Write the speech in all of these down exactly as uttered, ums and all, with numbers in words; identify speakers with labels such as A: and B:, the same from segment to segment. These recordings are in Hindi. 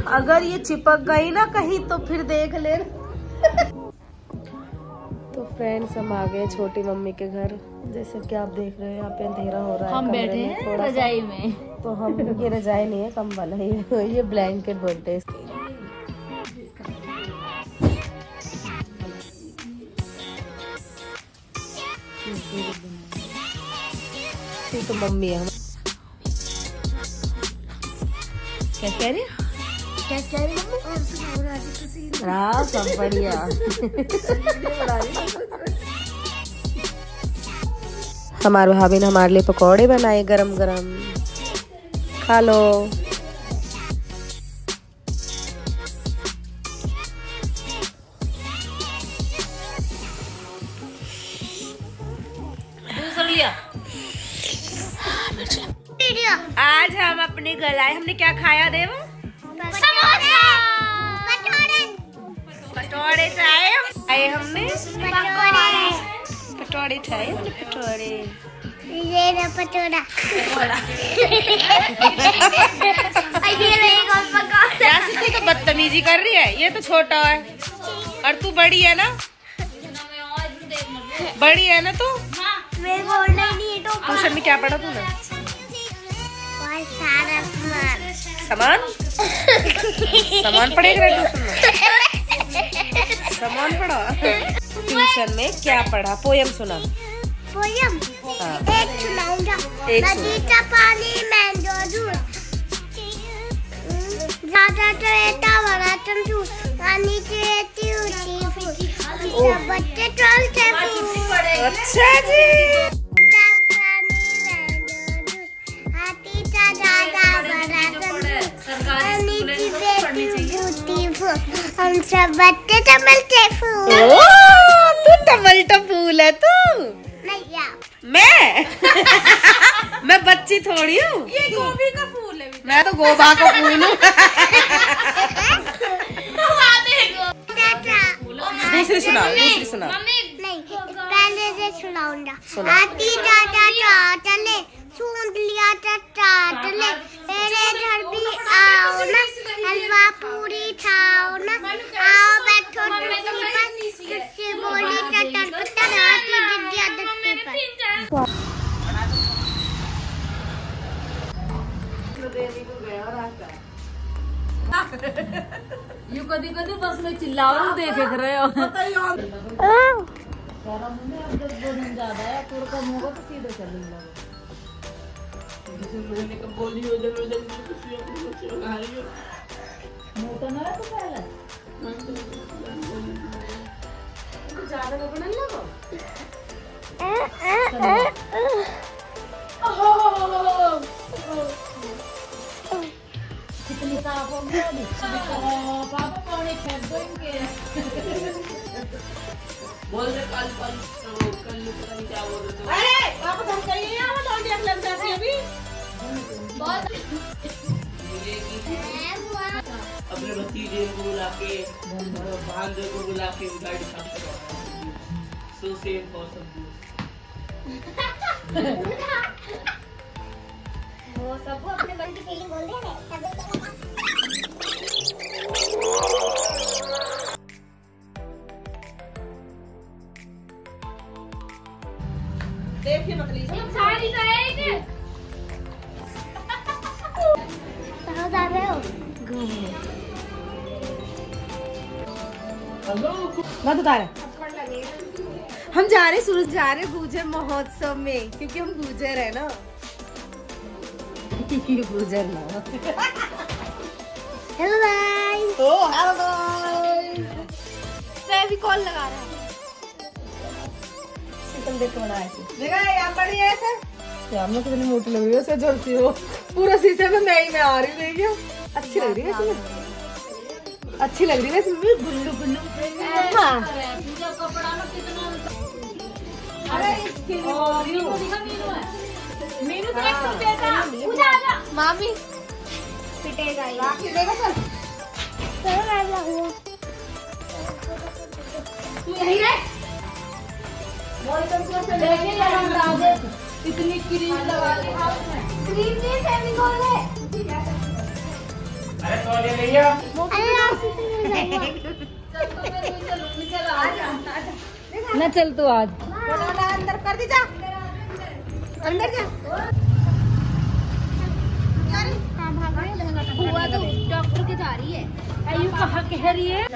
A: अगर ये चिपक गई ना कहीं तो फिर देख ले। तो फ्रेंड्स हम आ गए छोटी मम्मी के घर। जैसे कि आप देख रहे हैं यहाँ पे अंधेरा हो रहा है।
B: हम बैठे हैं रजाई में।
A: तो हम ये रजाई नहीं है, कंबल है, ये ब्लैंकेट बोलते हैं इसको। तो मम्मी है। क्या कह रही क्या कह रही हाँ सब बढ़िया। हमारे भाभी ने हमारे लिए पकौड़े बनाए गरम गरम, खा लो। आज हम अपने घर आए। हमने क्या खाया देव?
C: समोसा,
A: पटोड़े खाए। आए हमने पटोड़े खाए। पटोड़े
C: ये ना पटोड़ा।
A: तू तो बदतमीजी कर रही है। ये तो छोटा है और तू बड़ी है ना। बड़ी है ना तू।
C: मैं बोलना नहीं है तो।
A: ट्यूशन में क्या पढ़ा तूने?
C: सारा सामान
A: सामान सामान पढ़ेगा ट्यूशन में। सामान पढ़ा ट्यूशन में। क्या पढ़ा? पोयम सुना।
C: पोयम
A: हाँ।
C: एक सुनाऊंगा।
A: एक
C: नदी का पानी मैंगो दूध, ज्यादा तो एटा बड़ा तंतु, पानी से एटी ऊटी फूल, बच्चे चलते फूल।
A: अच्छा जी।
C: हम सब बच्चे टमलते फूल।
A: तू टमलता फूल है तू।
C: नहीं आप।
A: मैं मैं बच्ची थोड़ी हूँ।
B: ये गोभी का फूल है।
A: मैं तो गोबा का फूल हूँ। दूसरी सुनाओ, दूसरी सुनाओ।
C: नहीं पहले से सुनाऊंगा। आती दादा चाटले, सूंघ लिया चाटले, मेरे घर भी आओ ना, हलवा पूरी खाओ ना, आओ बैठो कुर्सी पर, कुर्सी बोली चटर पटर, आती जिद्दिया दत्ती पर।
B: यू कदी कदी बस में चिल्लाओ देखे रहे हो। ज्यादा है थोड़ा कम होगा तो सीधे चलेगा। मोटा ना है तो पहले ज्यादा का बना लो। कितनी साफ हो गई पापा कौन है फेंक दो इनके। बोल दे कल कल कल पता नहीं क्या बोल रहे थे। अरे पापा तुम कहीं आओ लौंडी लग जाती है अभी बहुत।
D: अपने भतीजे को बुला के भांजे को बुला के गाड़ी साफ करवा। सो सेम फॉर सब
C: वो सबको अपने मन की फीलिंग बोल दे रहे
A: देखिए मतलब
C: साड़ी तो है इधर। कहाँ जा रहे हो?
A: घूमने। मत उतारे। हम जा रहे सूरज जा रहे गुजर महोत्सव में, क्योंकि हम गुजर है ना। गुजर ना।
C: Hello guys.
A: Oh hello guys.
C: Fevicol लगा रहा है।
A: तुम देख के बनाया थी। देखा यार बड़ी है ऐसे। यार मैं कितनी मोटी लग रही है ऐसे जर्सी हो। पूरा शीशे में मैं ही मैं आ रही हूँ। देखियो अच्छी लग रही है इसमें। अच्छी लग रही है इसमें गुल्लू गुल्लू। हां
B: पूजा कपड़ा में कितना।
A: अरे इसके लिए बोल रही हूं।
B: मीनू तो एक टूटेगा। पूजा आजा
C: मामी पिटेगा ये।
A: राखी देगा चल।
C: चलो मैं लगूंगा।
B: तू यही रह। देखिए लगा राजे इतनी क्रीम लगा ली हाथ में।
C: क्रीम नहीं फेविकोल है।
D: अरे तो ले लिया
A: न चल तू आज
C: अंदर कर दी जा अंदर जा हुआ तो डॉक्टर के जा रही है
A: अयू कहाँ कह रही है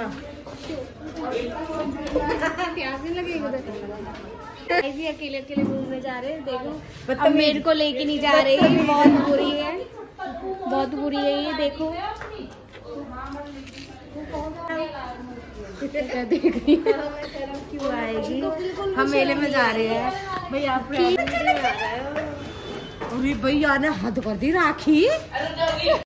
C: प्यास नहीं लगेगी ऐसे अकेले अकेले घूमने जा रहे हैं देखो अब मेरे को लेके नहीं जा रहे ये बहुत बुरी है बहुत बुरी है ये देखो क्या देख रही है क्यों आएगी हम मेले में जा रहे हैं भैया अरे भैया ने हद कर दी राखी।